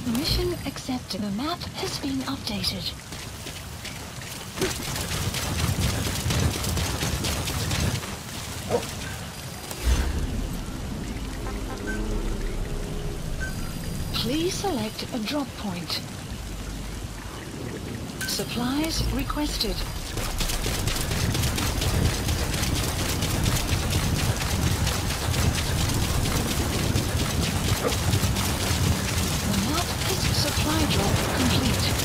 Mission accepted. The map has been updated. Please select a drop point. Supplies requested. The map is supply drop complete.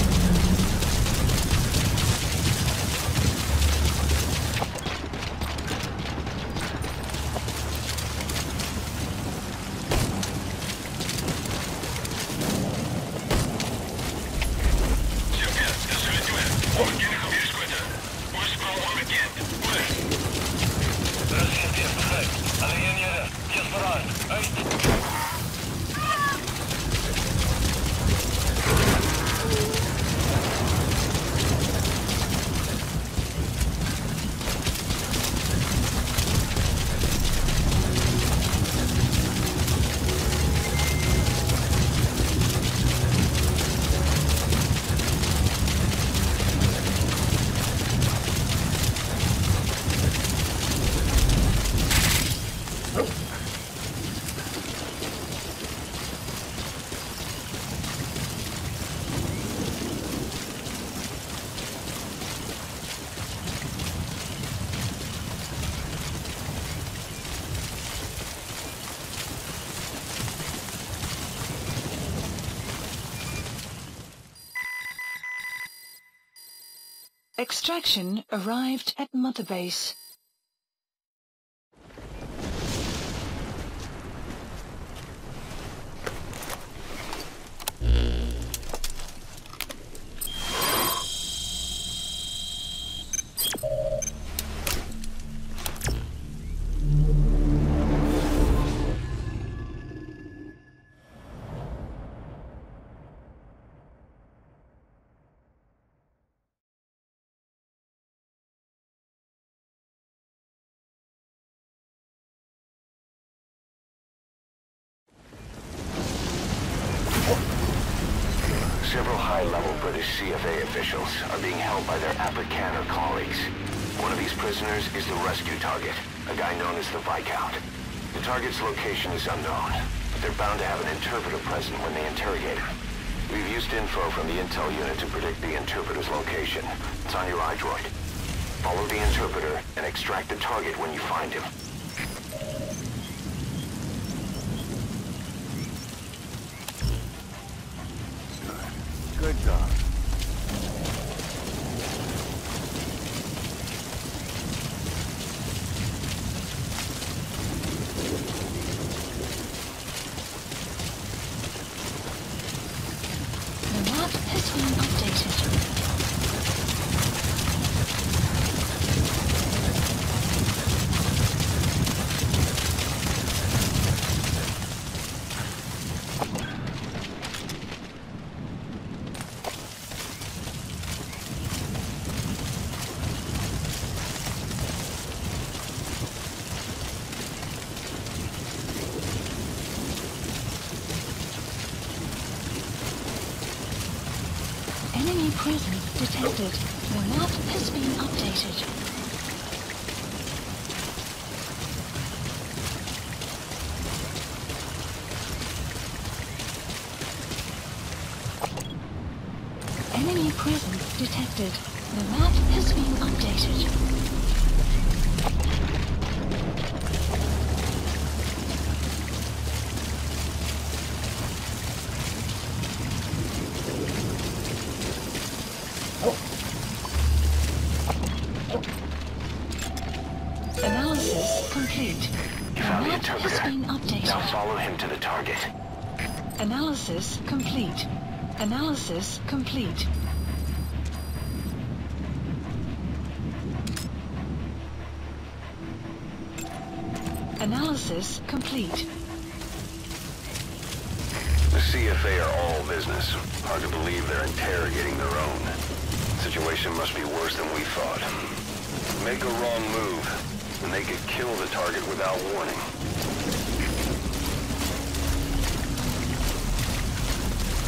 Extraction arrived at Mother Base. Several high-level British CFA officials are being held by their Afrikaner colleagues. One of these prisoners is the rescue target, a guy known as the Viscount. The target's location is unknown, but they're bound to have an interpreter present when they interrogate him. We've used info from the intel unit to predict the interpreter's location. It's on your iDroid. Follow the interpreter and extract the target when you find him. Good dog. The map has been updated. Enemy presence detected. The map has been updated. Enemy presence detected. The map has been updated. Analysis complete. You found the map has interpreter. been updated. Now follow him to the target. Analysis complete. Analysis complete. Analysis complete. The CFA are all business. Hard to believe they're interrogating their own. Situation must be worse than we thought. Make a wrong move, and they could kill the target without warning.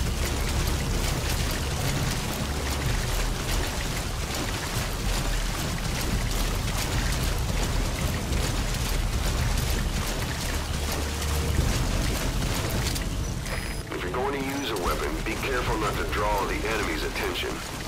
use a weapon, be careful not to draw the enemy's attention.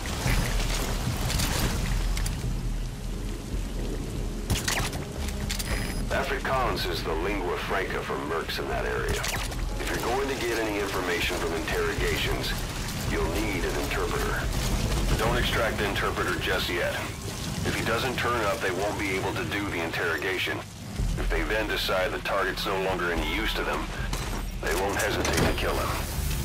Afrikaans is the lingua franca for mercs in that area. If you're going to get any information from interrogations, you'll need an interpreter. But don't extract the interpreter just yet. If he doesn't turn up, they won't be able to do the interrogation. If they then decide the target's no longer any use to them, they won't hesitate to kill him.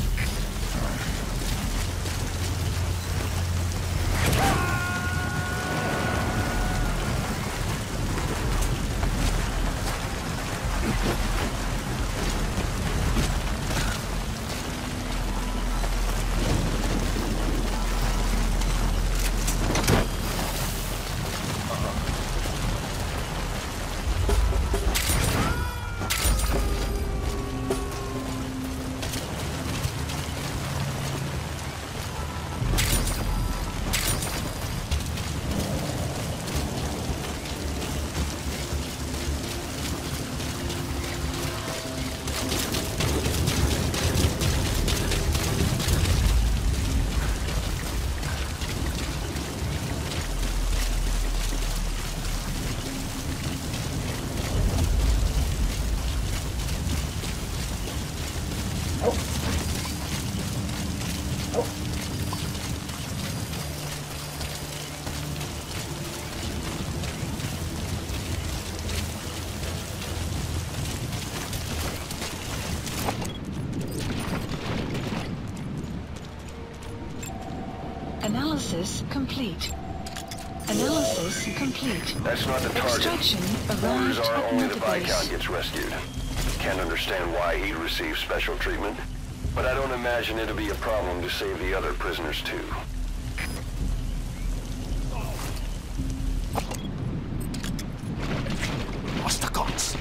Analysis complete. Analysis complete. That's not the target. Extraction Orders arrived are at only the Mother Viscount Base. gets rescued. Can't understand why he'd receive special treatment, but I don't imagine it'll be a problem to save the other prisoners too. Lost the cops.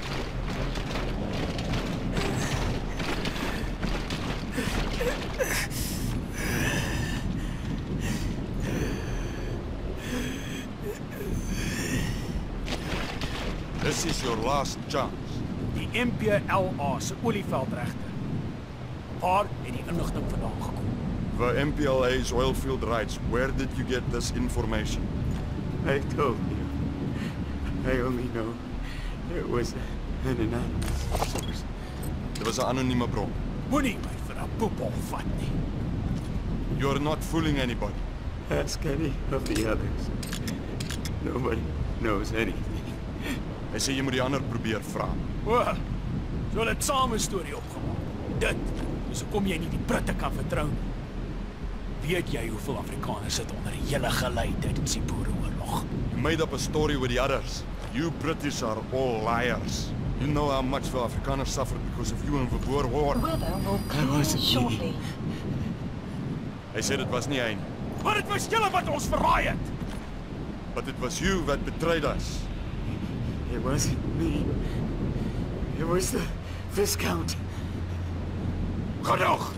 This is your last chance. Die MPLA se olieveldregte. Waar het die inligting vandaan gekom? The MPLA's oilfield rights. Where did you get this information? I told you. I only know it was an anonymous source. Dit was 'n anonieme bron. Moenie my vir 'n poepel vat nie. You're not fooling anybody. Ask any of the others. Nobody knows anything. Hy sê jy moet die ander probeer vra. O, so hulle het saam 'n storie opgemaak. Dit is hoekom jy nie die Britte kan vertrou nie. Weet jy hoeveel Afrikaners sit onder die hele gelei tydens die Boereoorlog? You made up a story with the others. You British are all liars. You know how much the Afrikaners suffered because of you in the Boer War. The weather will clear wasn't me. shortly. Hy sê dit was nie hy nie. Maar dit was julle wat ons verraai het. But it was you that betrayed us. It wasn't me. It was the Viscount. Genoeg.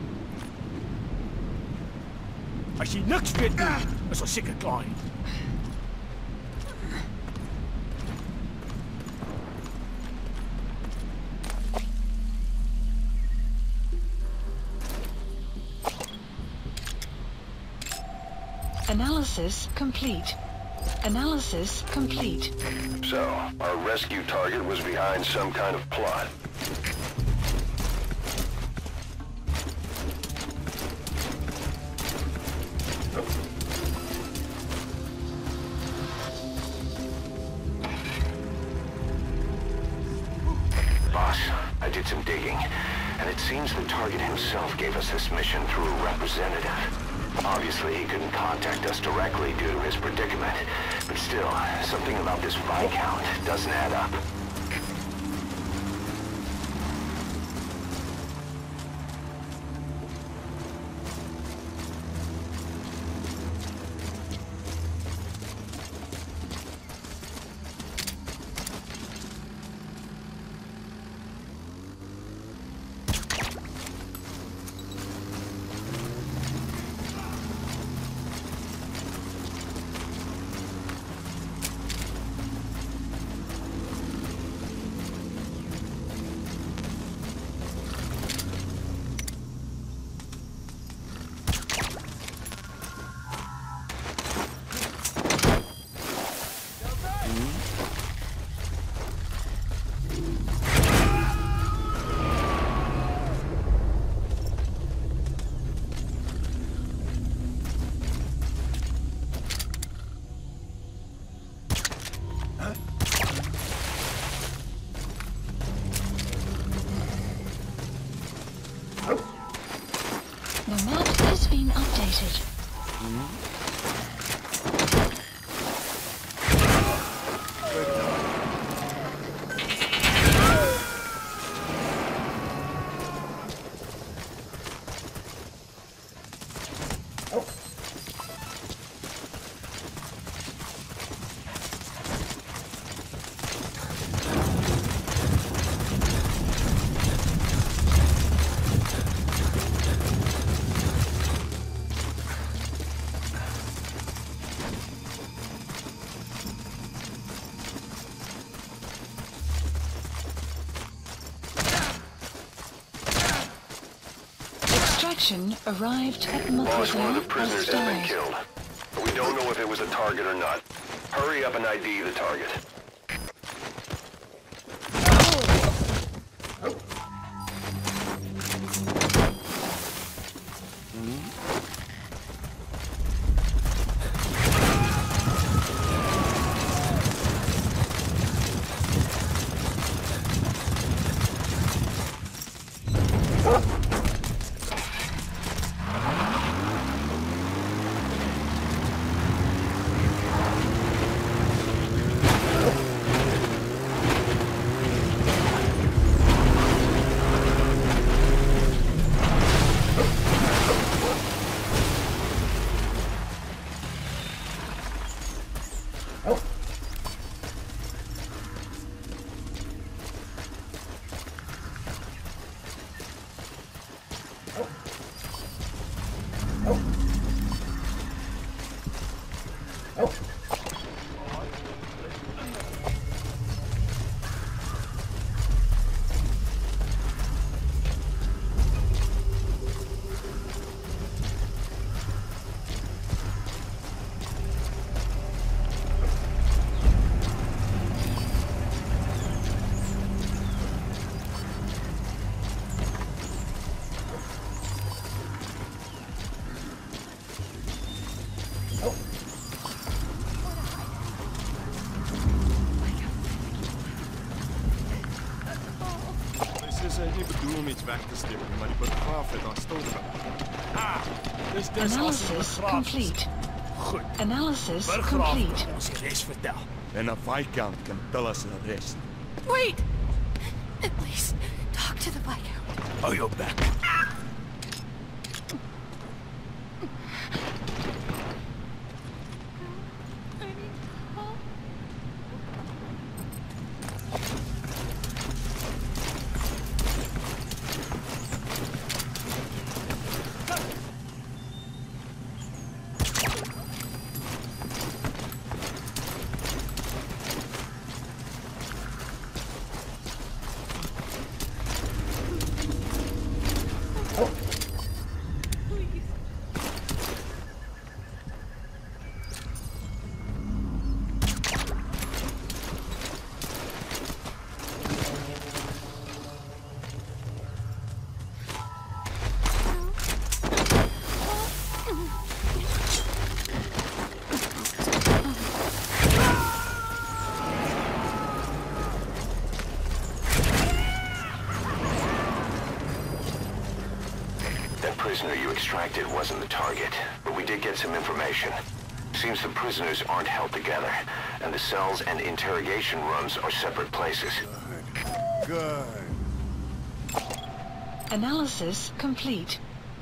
As jy niks weet nie, is ons seker klaar nie. Analysis complete. Analysis complete. So, our rescue target was behind some kind of plot. Boss, I did some digging, and it seems the target himself gave us this mission through a representative. Obviously, he couldn't contact us directly due to his predicament, but still, something about this Viscount doesn't add up. been updated. Extraction arrived at Boss, one of the Mokuzar prisoners as has been stairs. killed. But we don't know if it was a target or not. Hurry up and ID the target. Sy nie bedoel om iets weg te steek nie, maar die begraaf het haar stil gehou. Dis as Analysis complete. Goed. Analysis Begraaf complete. kan ons die res vertel. En 'n Viscount kan tel us the rest. Wait! At least talk to the Viscount. Hou jou bek. I need help. That prisoner you extracted wasn't the target, but we did get some information. Seems the prisoners aren't held together, and the cells and interrogation rooms are separate places. Good. Analysis complete.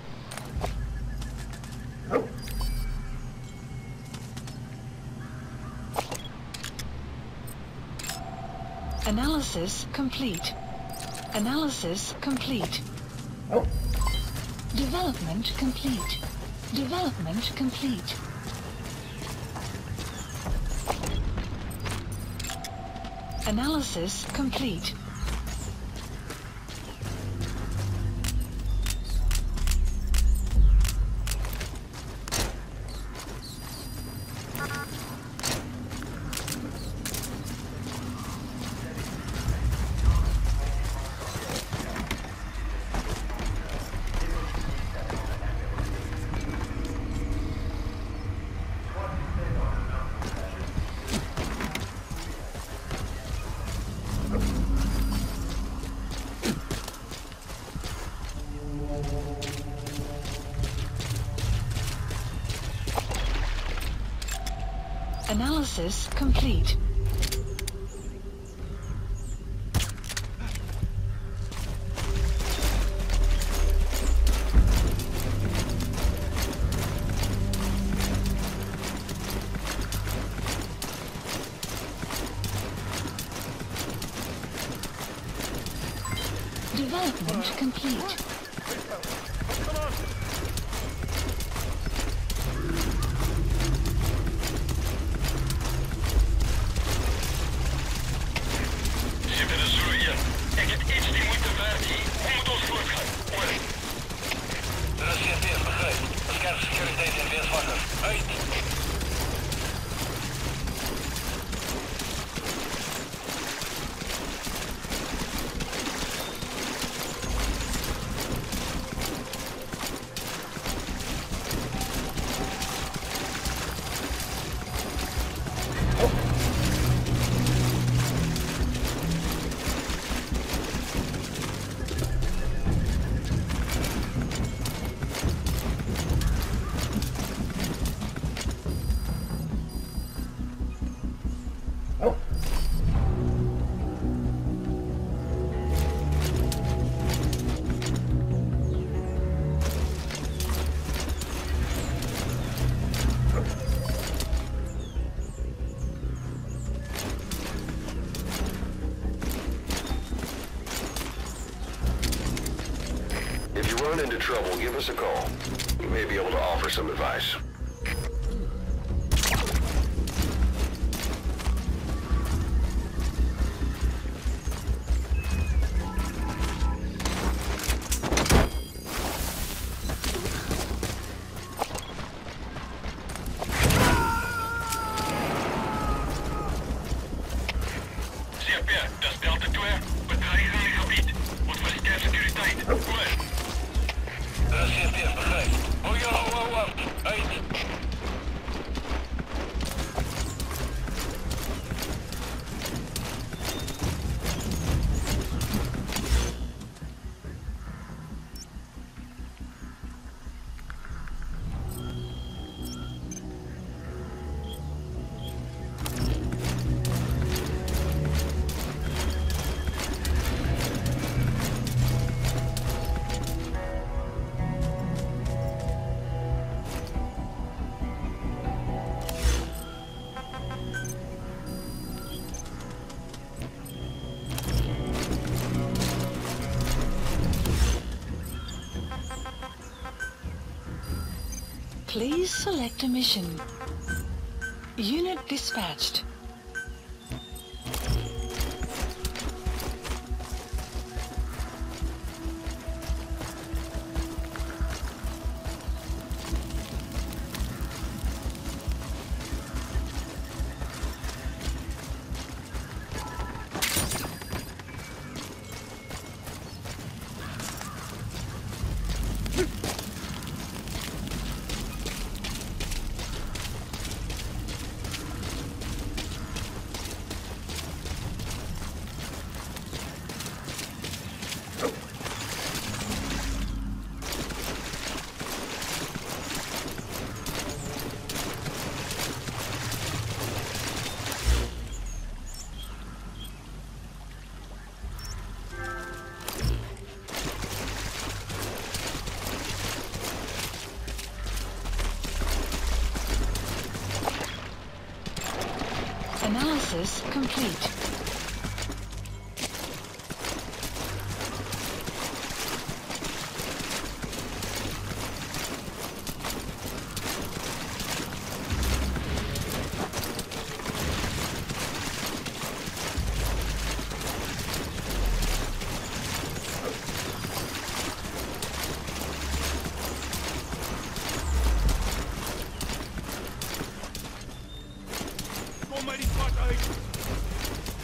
Analysis complete. Analysis complete. Development complete. Development complete. Analysis complete. Analysis complete. Development complete. Run into trouble, give us a call. We may be able to offer some advice. CFP, dat is Delta 2. Bedreiging in het gebied. Wordt voor scherpsecuriteit. Kom maar. CFP, begrijp. Oh ja, oh. Uit. Please select a mission. Unit dispatched. Analysis complete. Kom maar die pad uit!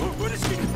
Wat is dit?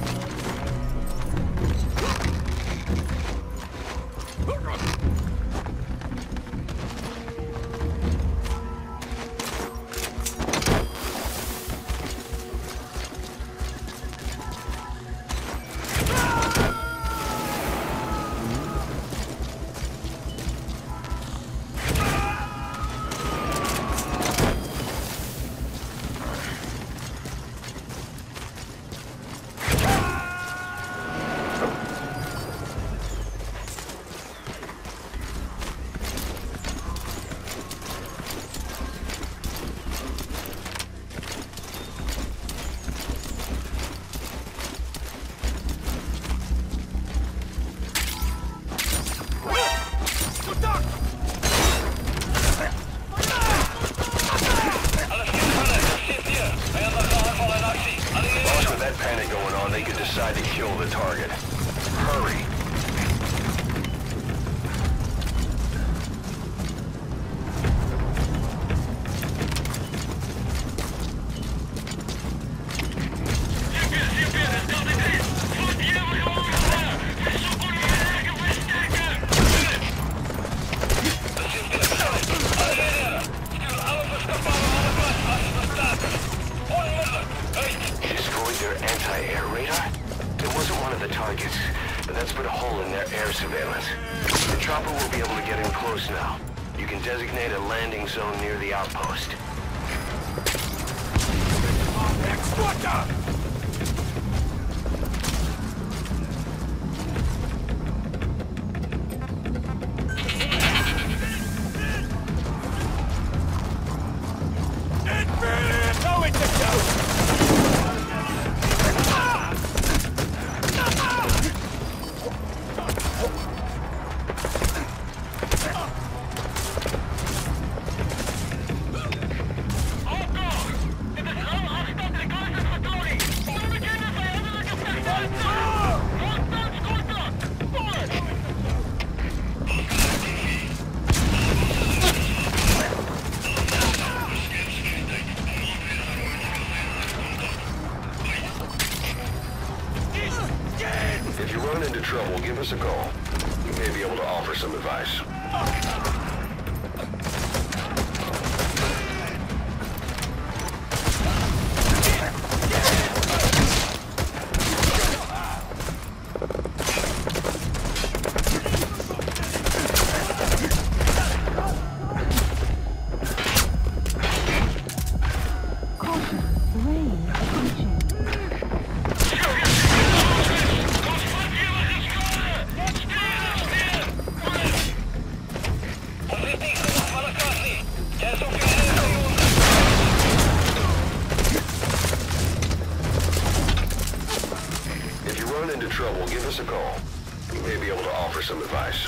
Decide to kill the target. Hurry. Destroyed their anti-air radar? It wasn't one of the targets, but that's put a hole in their air surveillance. The chopper will be able to get in close now. You can designate a landing zone near the outpost. If you run into trouble, give us a call. We may be able to offer some advice. If you run into trouble, give us a call. We may be able to offer some advice.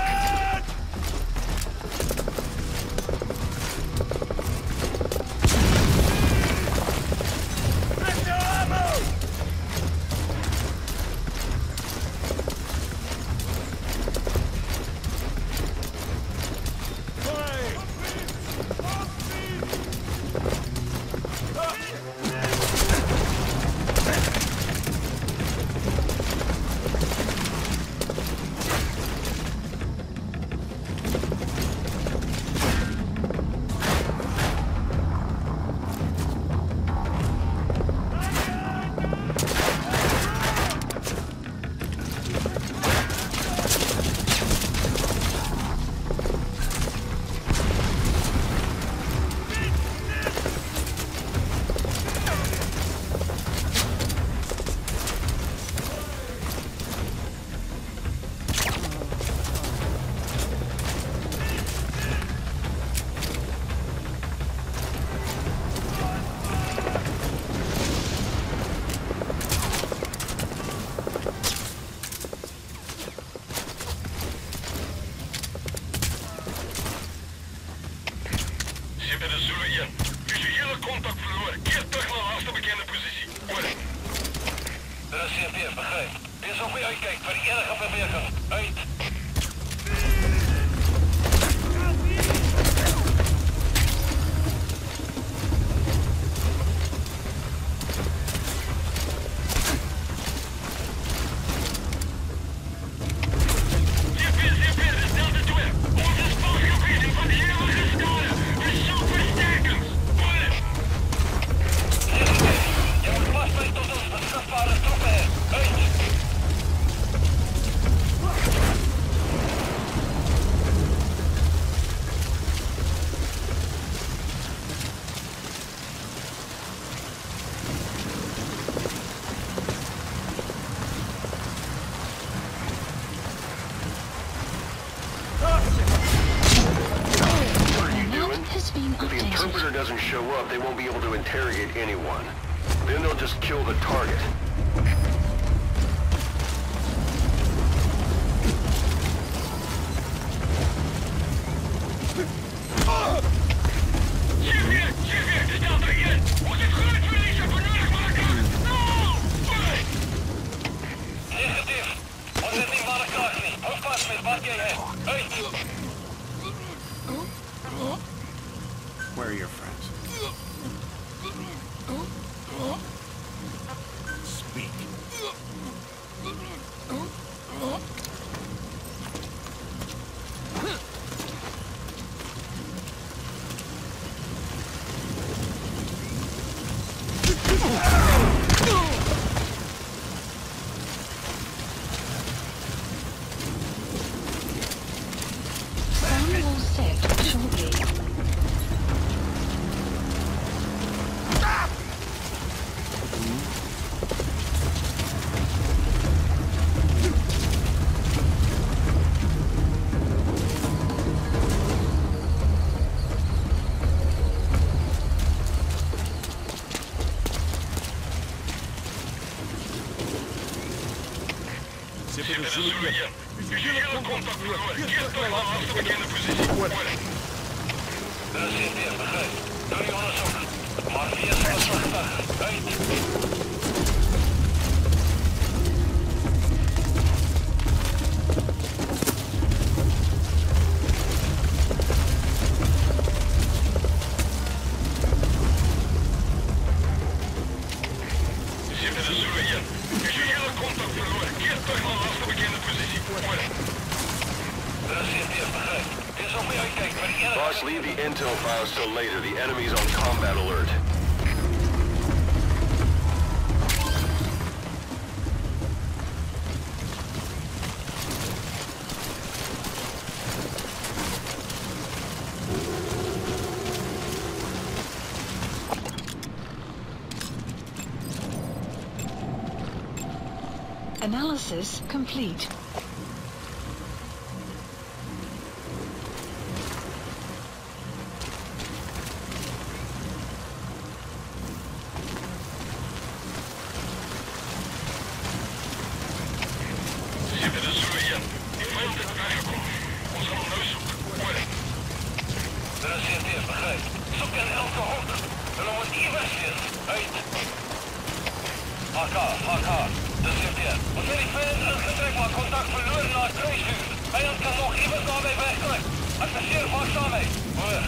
Visuele contact verloren. Keer terug naar de laatste bekende positie. Over. De CPF begrijpt. Wees op je uitkijk voor enige beweging. Uit. doesn't show up, they won't be able to interrogate anyone. Then they'll just kill the target. Where are your friends? Speak. Sun will set shortly. Siempre de Zulu 1. Visuele contact verloren. Keer terug naar laatste bekende positie. Er is geen meer, begrijp. Doe die onderzoek. Maar 4 slagvluchten. Uit. Siempre de Zulu 1. Visuele contact verloren. Keer terug naar laatste bekende positie. Er is geen meer, begrijp. Dit is op mij uitkijken, maar die Boss, leave the intel files till later. The enemy's on combat alert. Analysis complete. Siempre de Zulu 1. Die vijand is bijgekomen. Ons gaan hem nou zoeken. Er is geen meer, begrijp. Zoek in elke hoek. En dan moet hier weg zijn. Uit. AK. Dat is hier. Ons hebben die vijand ingetrekt, maar contact verloren naar het kruisvuur. Vijand kan nog iemand daarbij wegkomen. Adviseer waakzaam mee. Hoor.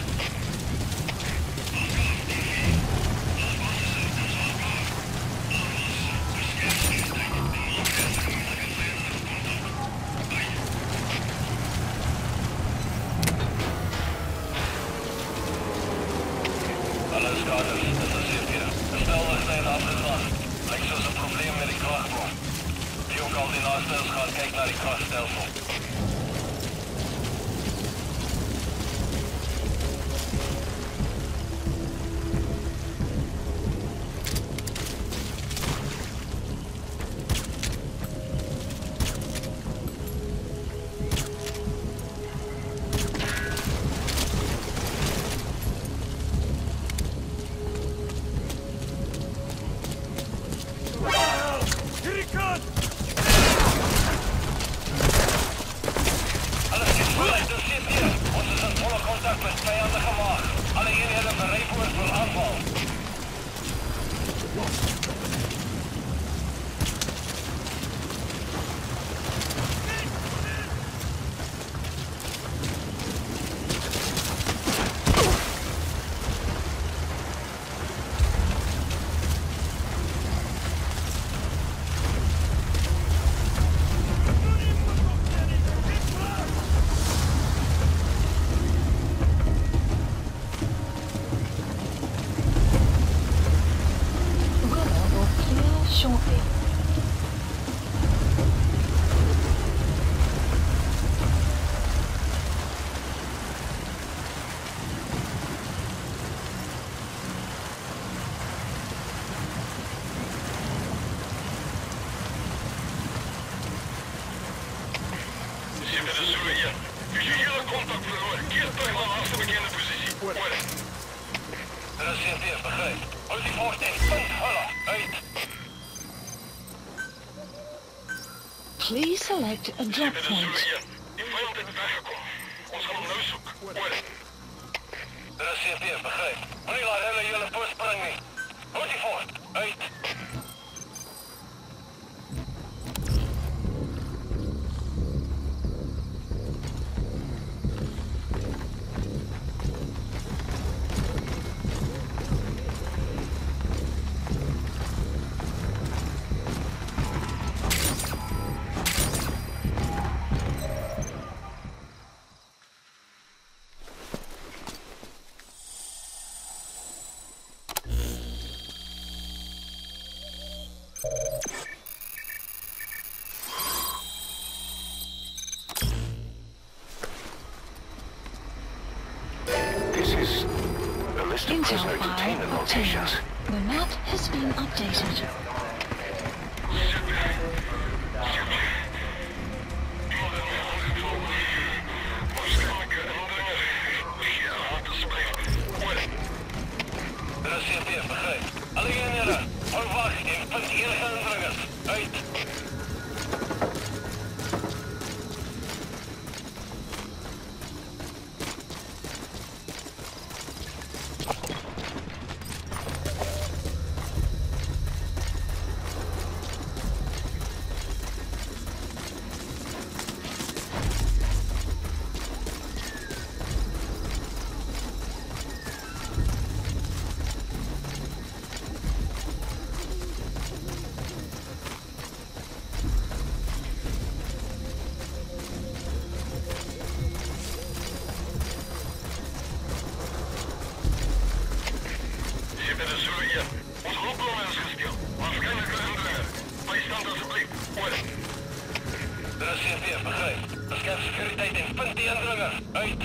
Hallo skaders, dit is hier. De snelweg zijn afgegaan. Lijkt zoals een probleem met die krachtbron. Die ook al die naaste gaat kijken naar die krachtstelsel. Alles is vooruit, dus zit hier. Ons is in volle contact met vijandige macht. Alle eenheden bereid voor aanval. Weather will clear shortly. Siempre de Zulu 1. Visuele contact verloren. Keer terug naar laatste bekende positie. Er Dit is CP, begryp. Hou die fort en punt hulle uit. Please select a drop Dit is point. Zulu 1. Die vyand het weggekom. Ons gaan hom nou soek. Oor. Dit is CP, begryp. Moenie laat hulle julle voorspring nie. Hou die fort uit. This is a list of Intel prisoner file detainment obtained. locations. The map has been updated. Dit is CP, begryp. Alleen julle, hou wag en punt enige indringers uit. Dit is Zulu 1. Ons hulpbronne is gesteel. Waarskynlik 'n indringer. Bystand asseblief. Oor. Dit is CP, begryp. Beskerm sekuriteit en punt die indringer uit.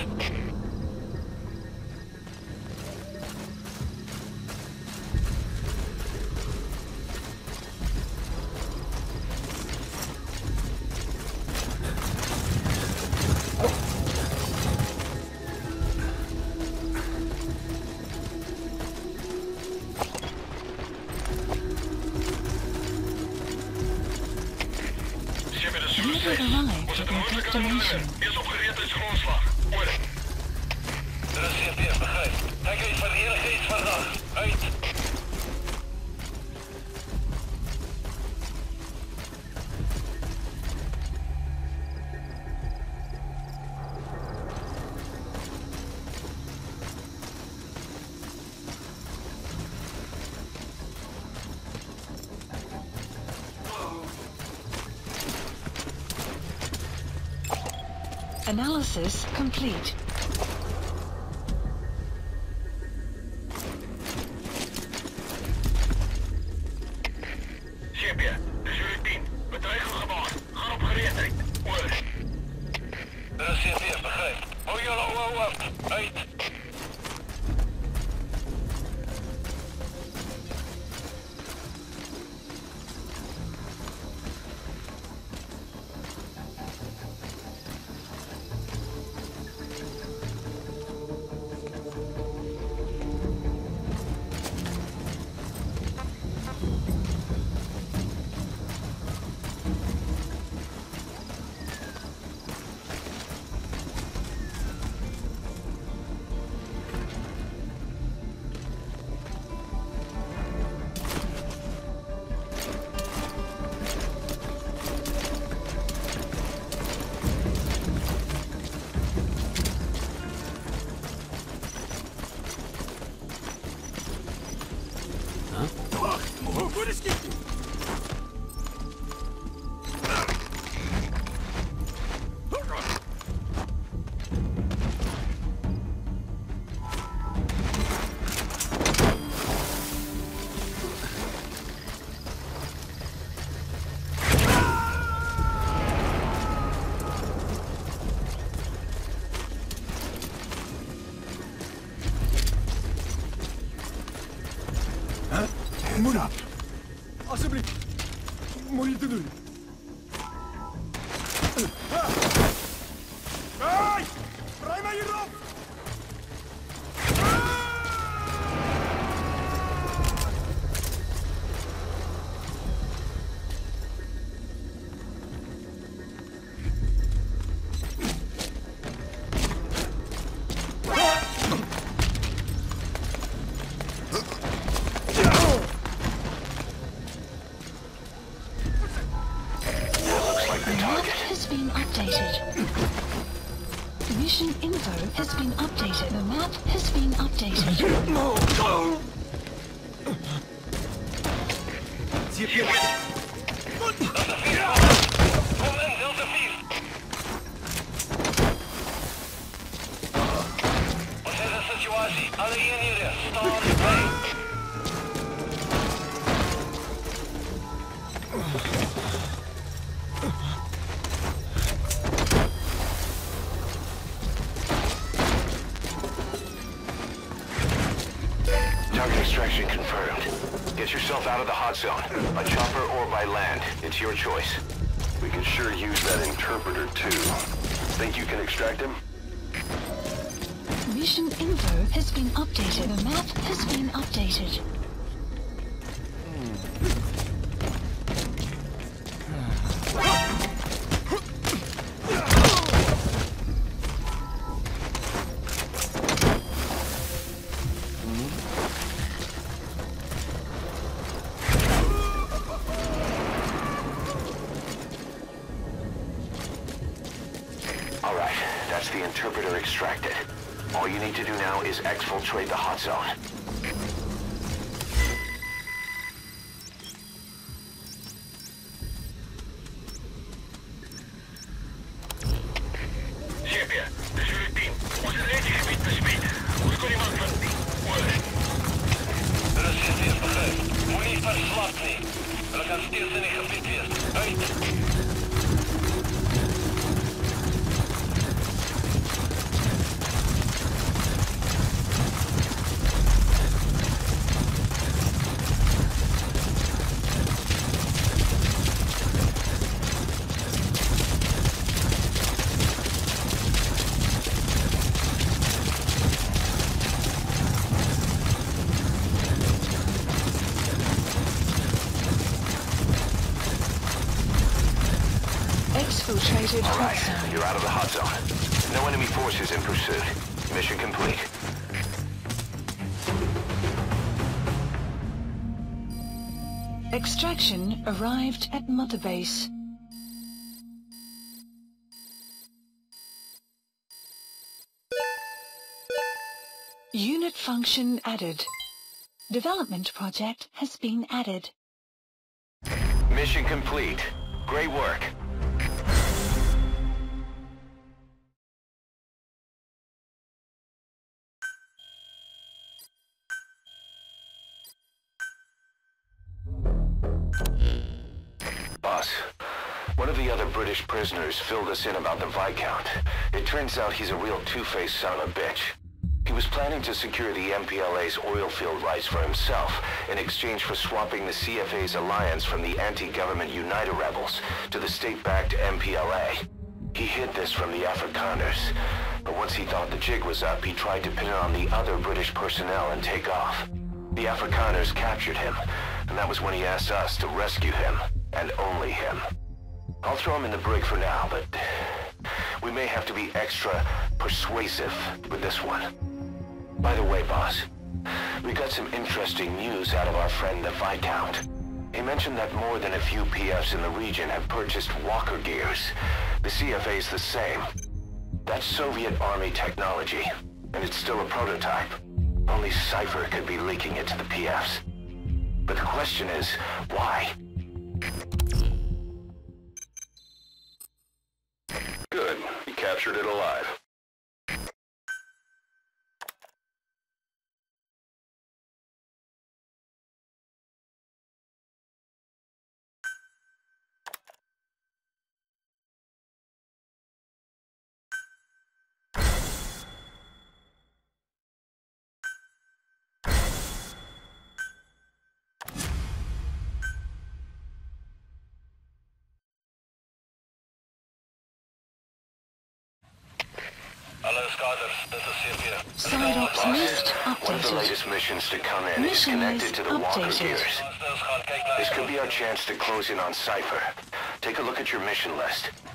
CP, dit is Zulu You 6. have arrived Ons at het 'n your moeilike indringer. destination. Wees op gereedheidsgrondslag. Oor. Dit is CP, begryp. Kyk uit vir enigiets vandag. Uit. Analysis complete. CP, dis Zulu 10. Bedreiging gewaar. Gaan op gereedheid. Oor. Dit is CP, begryp. Hou julle oë oop. Uit. Wat is dit? Moenie. Alsjeblieft. Moenie te doen. Hey! Draai mij hierop! the The map target. has been updated. Mission info has been updated. The map has been updated. Kom in, Delta 4. Wat is de situatie? Alle eenheden, staan bij. Target extraction confirmed. Get yourself out of the hot zone. By chopper or by land. It's your choice. We could sure use that interpreter too. Think you can extract him? Mission info has been updated. The map has been updated. Alright, that's the interpreter extracted. All you need to do now is exfiltrate the hot zone. Shepia, dis is die team. Ons het net die gebied bespied. Ons kon iemand vind nie. Oor. Dit is steeds begryp. Moenie verslap nie. Hulle kan steeds in die gebied wees. Uit. Exfiltrated hot Alright, zone. you're out of the hot zone. No enemy forces in pursuit. Mission complete. Extraction arrived at Mother Base. Unit function added. Development project has been added. Mission complete. Great work. Boss, one of the other British prisoners filled us in about the Viscount. It turns out he's a real two-faced son of a bitch. He was planning to secure the MPLA's oil field rights for himself in exchange for swapping the CFA's alliance from the anti-government United rebels to the state-backed MPLA. He hid this from the Afrikaners, but once he thought the jig was up, he tried to pin it on the other British personnel and take off. The Afrikaners captured him, and that was when he asked us to rescue him, and only him. I'll throw him in the brig for now, but we may have to be extra persuasive with this one. By the way, boss, we got some interesting news out of our friend the Viscount. He mentioned that more than a few PFs in the region have purchased walker gears. The CFA's the same. That's Soviet Army technology, and it's still a prototype. Only Cypher could be leaking it to the PFs. But the question is, why? Good. He captured it alive. Hallo skaders, dit is CP. Side ops list One of the updated. latest missions to come in is Mission connected list to the walker updated. gears. Ons gaan kyk na This could be our chance to close in on Cypher. Take a look at your mission list.